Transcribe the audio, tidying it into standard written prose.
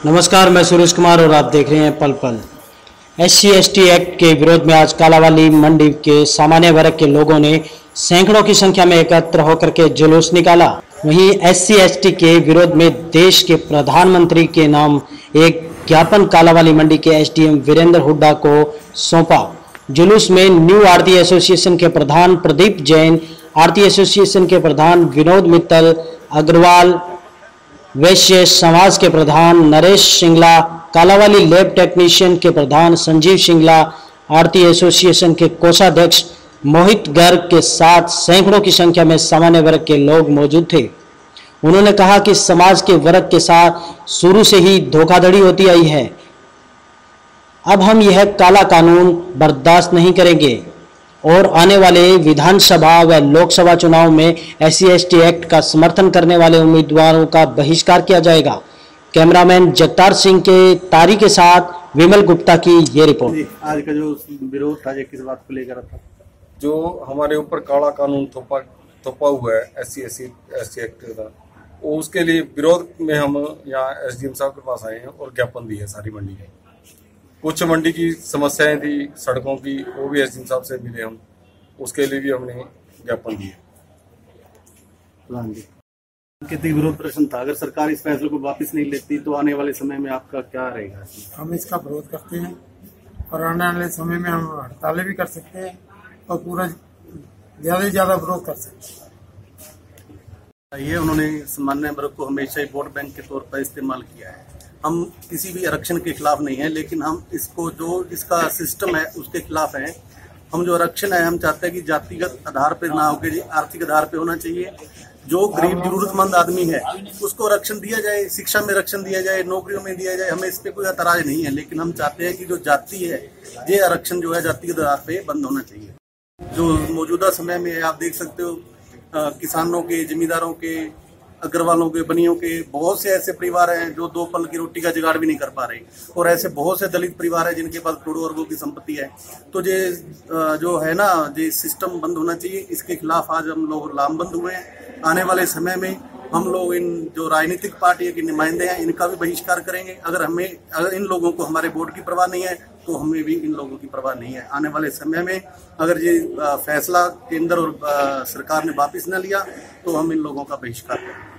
नमस्कार, मैं सुरेश कुमार और आप देख रहे हैं पल पल। SC/ST एक्ट के विरोध में आज कालांवाली मंडी के सामान्य वर्ग के लोगों ने सैकड़ों की संख्या में एकत्र होकर के जुलूस निकाला। वहीं SC/ST के विरोध में देश के प्रधानमंत्री के नाम एक ज्ञापन कालांवाली मंडी के SDM वीरेंद्र हुड्डा को सौंपा। जुलूस में न्यू आरती एसोसिएशन के प्रधान प्रदीप जैन, आरती एसोसिएशन के प्रधान विनोद मित्तल अग्रवाल, वैश्य समाज के प्रधान नरेश सिंगला, कालांवाली लैब टेक्नीशियन के प्रधान संजीव सिंगला, आरती एसोसिएशन के कोषाध्यक्ष मोहित गर्ग के साथ सैकड़ों की संख्या में सामान्य वर्ग के लोग मौजूद थे। उन्होंने कहा कि समाज के वर्ग के साथ शुरू से ही धोखाधड़ी होती आई है। अब हम यह काला कानून बर्दाश्त नहीं करेंगे और आने वाले विधानसभा व लोकसभा चुनाव में SC/ST एक्ट का समर्थन करने वाले उम्मीदवारों का बहिष्कार किया जाएगा। कैमरामैन जगतार सिंह के तारी के साथ विमल गुप्ता की ये रिपोर्ट। आज का जो विरोध था किस बात को लेकर था? जो हमारे ऊपर काला कानून थोपा हुआ है SC/ST एक्ट का, उसके लिए विरोध में हम यहाँ SDM साहब के पास आए हैं और ज्ञापन दिए सारी मंडी में। कुछ मंडी की समस्याएं थी सड़कों की, वो भी SDM साहब से मिले हम, उसके लिए भी हमने ज्ञापन दिए। कितनी विरोध प्रदर्शन था? अगर सरकार इस फैसले को वापस नहीं लेती तो आने वाले समय में आपका क्या रहेगा? हम इसका विरोध करते हैं और आने वाले समय में हम हड़तालें भी कर सकते हैं और पूरा ज्यादा से ज्यादा विरोध कर सकते हैं। ये उन्होंने सामान्य वर्ग को हमेशा ही वोट बैंक के तौर पर इस्तेमाल किया है। हम किसी भी आरक्षण के खिलाफ नहीं है, लेकिन हम इसको जो इसका सिस्टम है उसके खिलाफ है। हम जो आरक्षण है हम चाहते हैं कि जातिगत आधार पर ना होकर आर्थिक आधार पर होना चाहिए। जो गरीब जरूरतमंद आदमी है उसको आरक्षण दिया जाए, शिक्षा में आरक्षण दिया जाए, नौकरियों में दिया जाए, हमें इस पे कोई एतराज नहीं है। लेकिन हम चाहते हैं कि जो जाति है ये आरक्षण जो है जातिगत आधार पे बंद होना चाहिए। जो मौजूदा समय में आप देख सकते हो किसानों के, जमींदारों के, अग्रवालों के, बनियों के बहुत से ऐसे परिवार हैं जो दो पल की रोटी का जुगाड़ भी नहीं कर पा रहे, और ऐसे बहुत से दलित परिवार हैं जिनके पास करोड़ों अरबों की संपत्ति है। तो ये जो है ना, ये सिस्टम बंद होना चाहिए। इसके खिलाफ आज हम लोग लामबंद हुए हैं। आने वाले समय में हम लोग इन जो राजनीतिक पार्टी के नुमाइंदे हैं इनका भी बहिष्कार करेंगे। अगर इन लोगों को हमारे वोट की परवाह नहीं है तो हमें भी इन लोगों की परवाह नहीं है। आने वाले समय में अगर ये फैसला केंद्र और सरकार ने वापस न लिया तो हम इन लोगों का बहिष्कार करेंगे।